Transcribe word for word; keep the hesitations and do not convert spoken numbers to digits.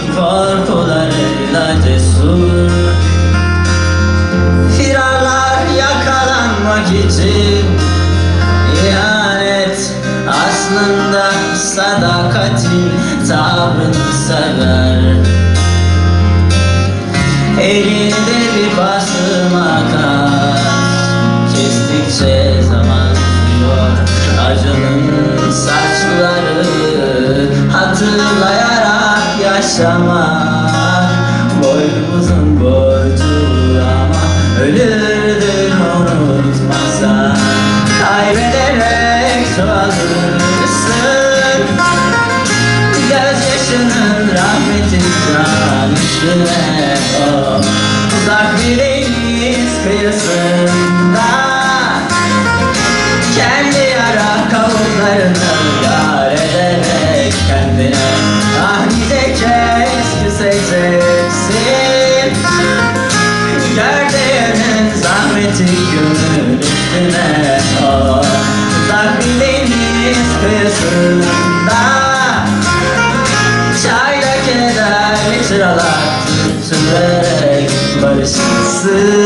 korkularıyla cesur. Firarlar yakalanmak için, ihanet aslında sadakatin tavrını sever. Elinde bir basmakat, kestikçe zaman uzuyor. Acının saçları hatırlayarak yaşamak boynumuzun borcu, ama ölürdün unutmazsan. Kaybederek çoğaltırsın gözyaşının rahmeti can üstüne. Oh, uzak bir deniz kıyısında kendi yara kavuklarını yar ederek kendine ah nice kez küseceksin. Gördüğünün zahmeti gönül üstüne. Oh, uzak bir deniz kıyısında çayla kederli çıralar tüterek barışırsın.